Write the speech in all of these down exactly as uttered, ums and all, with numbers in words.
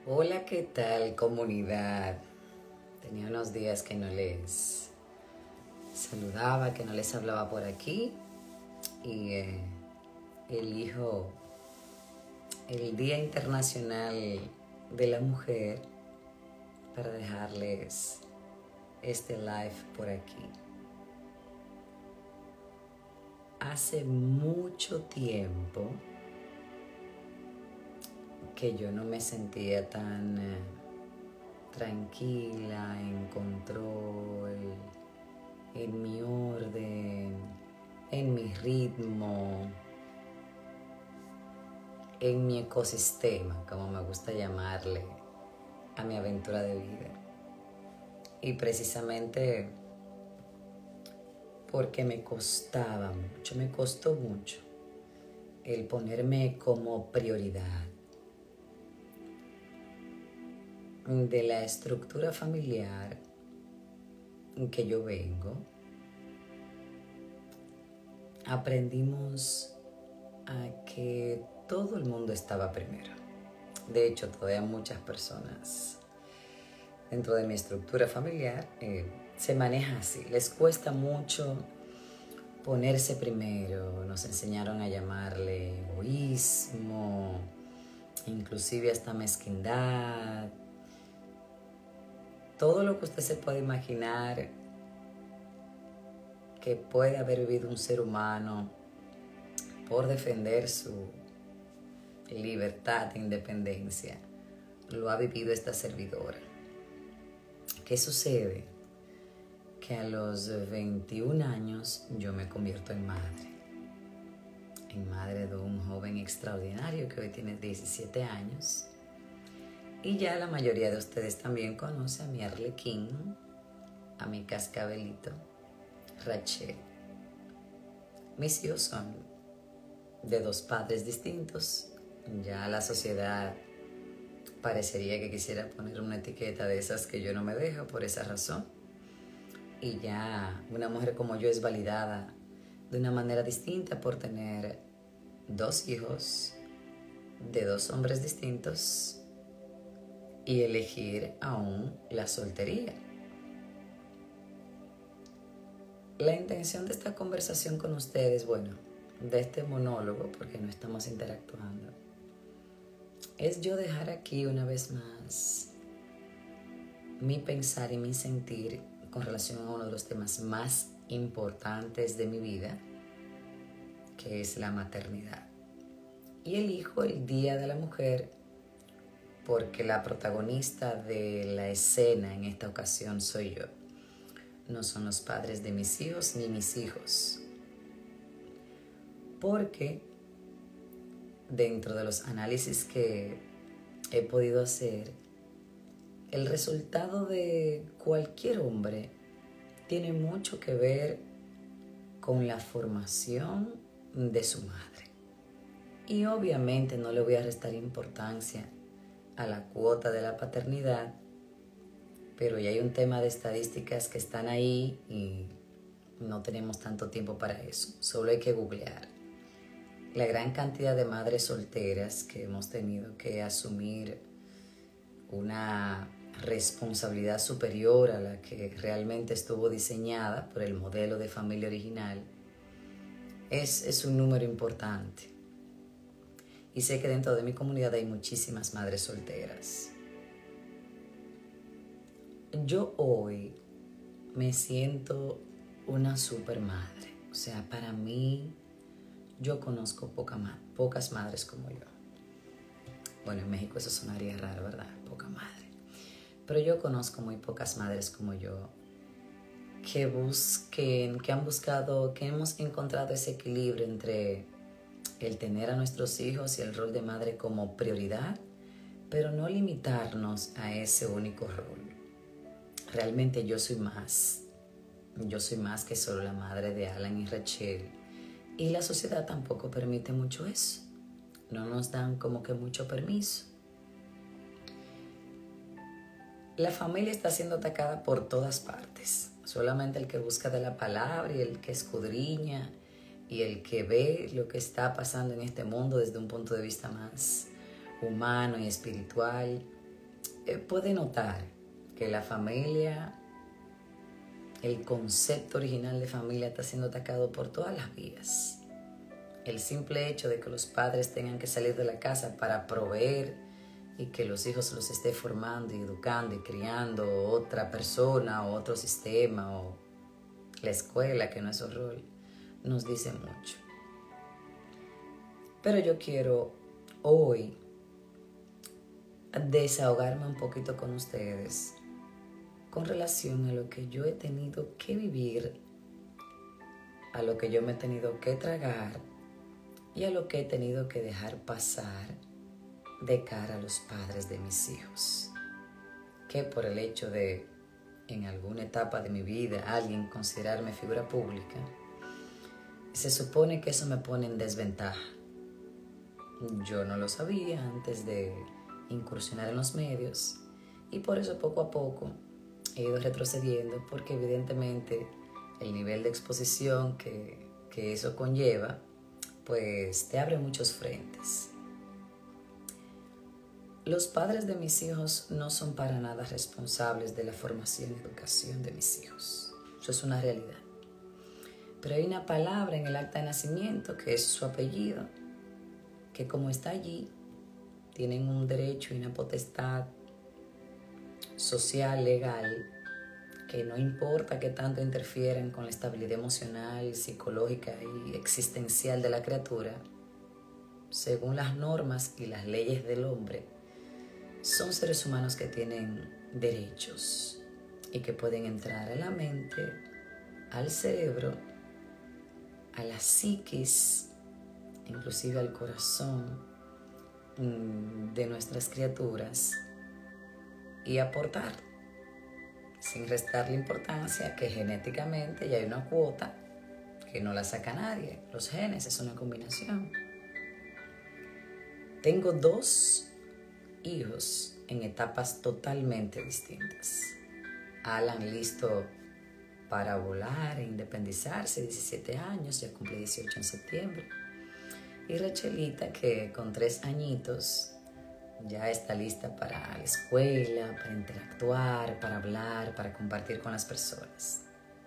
Hola, ¿qué tal, comunidad? Tenía unos días que no les saludaba, que no les hablaba por aquí y eh, elijo el Día Internacional de la Mujer para dejarles este live por aquí. Hace mucho tiempo que yo no me sentía tan eh, tranquila, en control, en mi orden, en mi ritmo, en mi ecosistema, como me gusta llamarle a mi aventura de vida. Y precisamente porque me costaba mucho, me costó mucho el ponerme como prioridad de la estructura familiar en que yo vengo. Aprendimos a que todo el mundo estaba primero. De hecho, todavía muchas personas dentro de mi estructura familiar eh, se maneja así. Les cuesta mucho ponerse primero. Nos enseñaron a llamarle egoísmo, inclusive hasta mezquindad. Todo lo que usted se puede imaginar que puede haber vivido un ser humano por defender su libertad e independencia, lo ha vivido esta servidora. ¿Qué sucede? Que a los veintiún años yo me convierto en madre. En madre de un joven extraordinario que hoy tiene diecisiete años. Y ya la mayoría de ustedes también conoce a mi arlequín, a mi cascabelito, Rachel. Mis hijos son de dos padres distintos. Ya la sociedad parecería que quisiera poner una etiqueta de esas que yo no me dejo por esa razón. Y ya una mujer como yo es validada de una manera distinta por tener dos hijos de dos hombres distintos y elegir aún la soltería. La intención de esta conversación con ustedes, bueno, de este monólogo, porque no estamos interactuando, es yo dejar aquí una vez más mi pensar y mi sentir con relación a uno de los temas más importantes de mi vida, que es la maternidad. Y elijo el Día de la Mujer porque la protagonista de la escena en esta ocasión soy yo. No son los padres de mis hijos ni mis hijos. Porque dentro de los análisis que he podido hacer, el resultado de cualquier hombre tiene mucho que ver con la formación de su madre. Y obviamente no le voy a restar importancia a la cuota de la paternidad, pero ya hay un tema de estadísticas que están ahí y no tenemos tanto tiempo para eso. Solo hay que googlear la gran cantidad de madres solteras que hemos tenido que asumir una responsabilidad superior a la que realmente estuvo diseñada por el modelo de familia original. Es, es un número importante. Y sé que dentro de mi comunidad hay muchísimas madres solteras. Yo hoy me siento una super madre. O sea, para mí, yo conozco poca ma- pocas madres como yo. Bueno, en México eso sonaría raro, ¿verdad? Poca madre. Pero yo conozco muy pocas madres como yo que busquen, que han buscado, que hemos encontrado ese equilibrio entre el tener a nuestros hijos y el rol de madre como prioridad, pero no limitarnos a ese único rol. Realmente yo soy más. Yo soy más que solo la madre de Alan y Rachel. Y la sociedad tampoco permite mucho eso. No nos dan como que mucho permiso. La familia está siendo atacada por todas partes. Solamente el que busca de la palabra y el que escudriña y el que ve lo que está pasando en este mundo desde un punto de vista más humano y espiritual, eh, puede notar que la familia, el concepto original de familia está siendo atacado por todas las vías. El simple hecho de que los padres tengan que salir de la casa para proveer y que los hijos los esté formando y educando y criando otra persona o otro sistema o la escuela, que no es su rol, nos dice mucho. Pero yo quiero hoy desahogarme un poquito con ustedes con relación a lo que yo he tenido que vivir, a lo que yo me he tenido que tragar y a lo que he tenido que dejar pasar de cara a los padres de mis hijos. Que por el hecho de, en alguna etapa de mi vida, alguien considerarme figura pública, se supone que eso me pone en desventaja. Yo no lo sabía antes de incursionar en los medios y por eso poco a poco he ido retrocediendo, porque evidentemente el nivel de exposición que, que eso conlleva pues te abre muchos frentes. Los padres de mis hijos no son para nada responsables de la formación y educación de mis hijos. Eso es una realidad. Pero hay una palabra en el acta de nacimiento que es su apellido, que como está allí, tienen un derecho y una potestad social, legal, que no importa que tanto interfieran con la estabilidad emocional, psicológica y existencial de la criatura, según las normas y las leyes del hombre, son seres humanos que tienen derechos y que pueden entrar a la mente, al cerebro, a la psiquis, inclusive al corazón de nuestras criaturas y aportar, sin restarle importancia, que genéticamente ya hay una cuota que no la saca nadie. Los genes es una combinación. Tengo dos hijos en etapas totalmente distintas. Alan listo para volar e independizarse, diecisiete años, ya cumplí dieciocho en septiembre. Y Rachelita, que con tres añitos ya está lista para la escuela, para interactuar, para hablar, para compartir con las personas.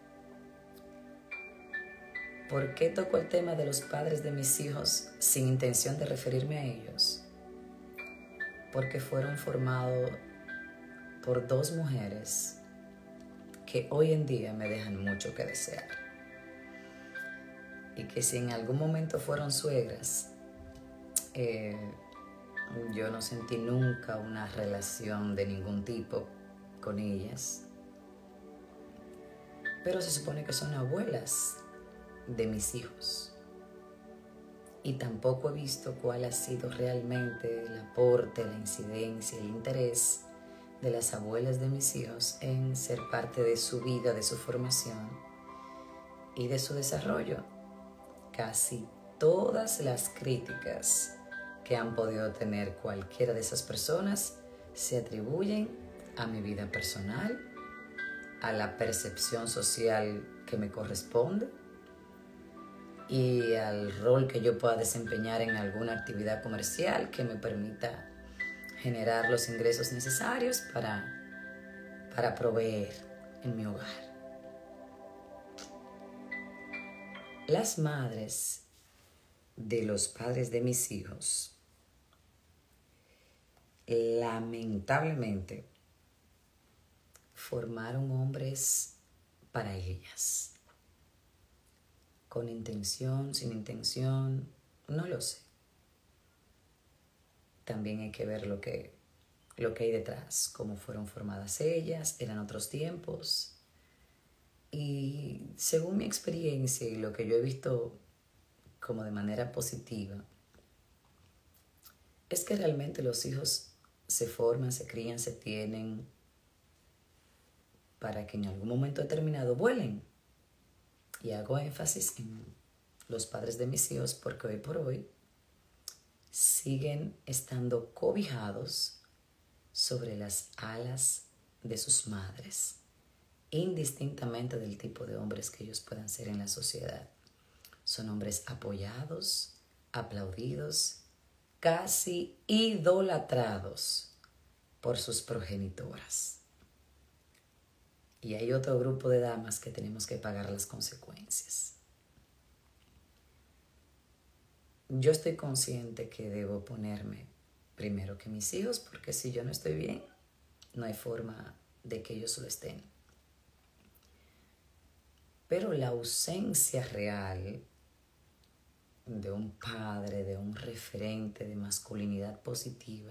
¿Por qué toco el tema de los padres de mis hijos sin intención de referirme a ellos? Porque fueron formados por dos mujeres que hoy en día me dejan mucho que desear. Y que si en algún momento fueron suegras, eh, yo no sentí nunca una relación de ningún tipo con ellas. Pero se supone que son abuelas de mis hijos. Y tampoco he visto cuál ha sido realmente el aporte, la incidencia, el interés de las abuelas de mis hijos en ser parte de su vida, de su formación y de su desarrollo. Casi todas las críticas que han podido tener cualquiera de esas personas se atribuyen a mi vida personal, a la percepción social que me corresponde y al rol que yo pueda desempeñar en alguna actividad comercial que me permita generar los ingresos necesarios para, para proveer en mi hogar. Las madres de los padres de mis hijos, lamentablemente, formaron hombres para ellas. Con intención, sin intención, no lo sé. También hay que ver lo que, lo que hay detrás, cómo fueron formadas ellas, eran otros tiempos. Y según mi experiencia y lo que yo he visto como de manera positiva, es que realmente los hijos se forman, se crían, se tienen para que en algún momento determinado vuelen. Y hago énfasis en los padres de mis hijos porque hoy por hoy siguen estando cobijados sobre las alas de sus madres, indistintamente del tipo de hombres que ellos puedan ser en la sociedad. Son hombres apoyados, aplaudidos, casi idolatrados por sus progenitoras. Y hay otro grupo de damas que tenemos que pagar las consecuencias. Yo estoy consciente que debo ponerme primero que mis hijos, porque si yo no estoy bien, no hay forma de que ellos lo estén. Pero la ausencia real de un padre, de un referente de masculinidad positiva,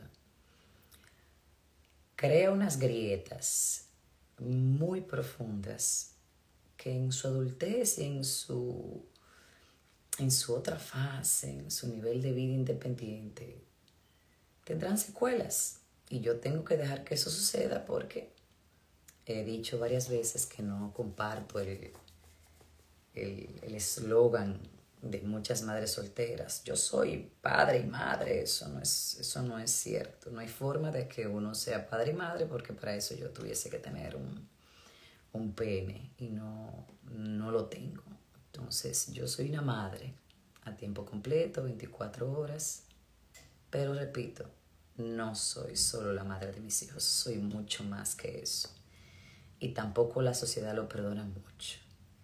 crea unas grietas muy profundas que en su adultez y en su, en su otra fase, en su nivel de vida independiente, tendrán secuelas. Y yo tengo que dejar que eso suceda porque he dicho varias veces que no comparto el el eslogan de muchas madres solteras. Yo soy padre y madre. Eso no es, eso no es cierto. No hay forma de que uno sea padre y madre porque para eso yo tuviese que tener un, un pene y no, no lo tengo. Entonces yo soy una madre a tiempo completo, veinticuatro horas. Pero repito, no soy solo la madre de mis hijos. Soy mucho más que eso. Y tampoco la sociedad lo perdona mucho.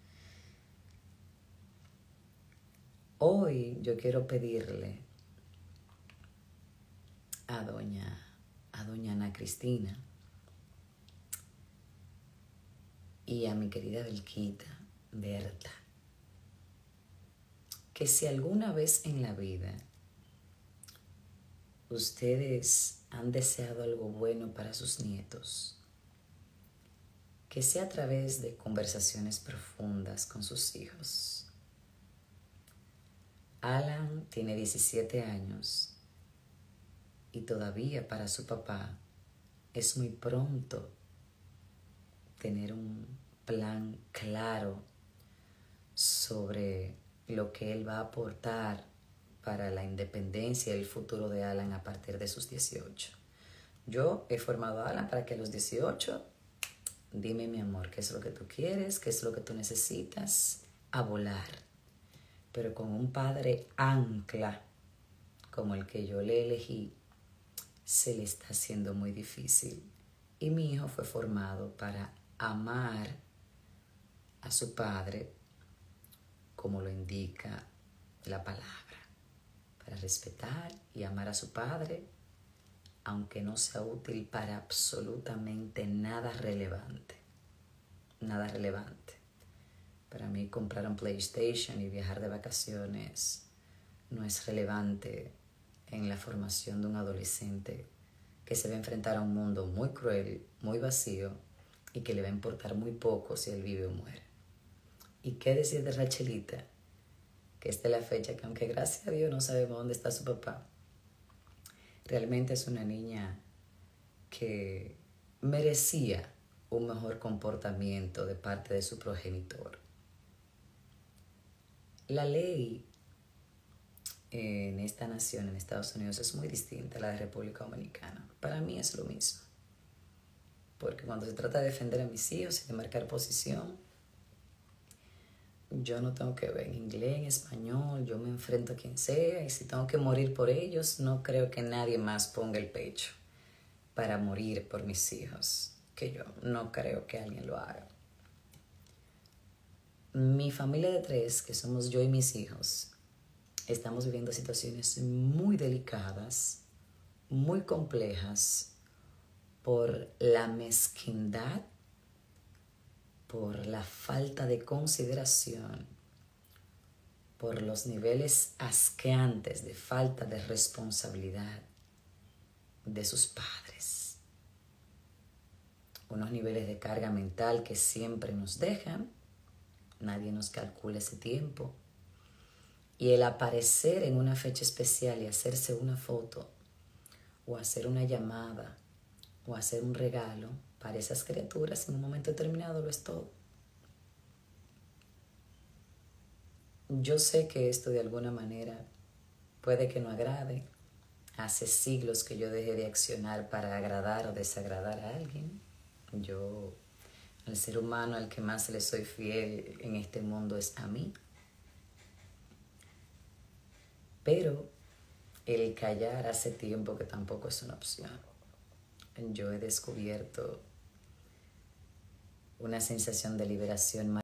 Hoy yo quiero pedirle a doña, a doña Ana Cristina y a mi querida Belquita, Berta, que si alguna vez en la vida ustedes han deseado algo bueno para sus nietos, que sea a través de conversaciones profundas con sus hijos. Alan tiene diecisiete años y todavía para su papá es muy pronto tener un plan claro sobre lo que él va a aportar para la independencia y el futuro de Alan a partir de sus dieciocho. Yo he formado a Alan para que a los dieciocho, dime mi amor, qué es lo que tú quieres, qué es lo que tú necesitas, a volar. Pero con un padre ancla como el que yo le elegí, se le está haciendo muy difícil. Y mi hijo fue formado para amar a su padre como lo indica la palabra, para respetar y amar a su padre, aunque no sea útil para absolutamente nada relevante. Nada relevante. Para mí comprar un PlayStation y viajar de vacaciones no es relevante en la formación de un adolescente que se va a enfrentar a un mundo muy cruel, muy vacío y que le va a importar muy poco si él vive o muere. ¿Y qué decir de Rachelita? Que esta es la fecha que, aunque gracias a Dios no sabemos dónde está su papá, realmente es una niña que merecía un mejor comportamiento de parte de su progenitor. La ley en esta nación, en Estados Unidos, es muy distinta a la de República Dominicana. Para mí es lo mismo. Porque cuando se trata de defender a mis hijos y de marcar posición, yo no tengo que ver en inglés, en español, yo me enfrento a quien sea, y si tengo que morir por ellos, no creo que nadie más ponga el pecho para morir por mis hijos, que yo no creo que alguien lo haga. Mi familia de tres, que somos yo y mis hijos, estamos viviendo situaciones muy delicadas, muy complejas, por la mezquindad, por la falta de consideración, por los niveles asqueantes de falta de responsabilidad de sus padres. Unos niveles de carga mental que siempre nos dejan, nadie nos calcula ese tiempo. Y el aparecer en una fecha especial y hacerse una foto, o hacer una llamada, o hacer un regalo, para esas criaturas en un momento determinado lo es todo. Yo sé que esto de alguna manera puede que no agrade. Hace siglos que yo dejé de accionar para agradar o desagradar a alguien. Yo, al ser humano al que más le soy fiel en este mundo es a mí. Pero el callar hace tiempo que tampoco es una opción. yo he descubierto una sensación de liberación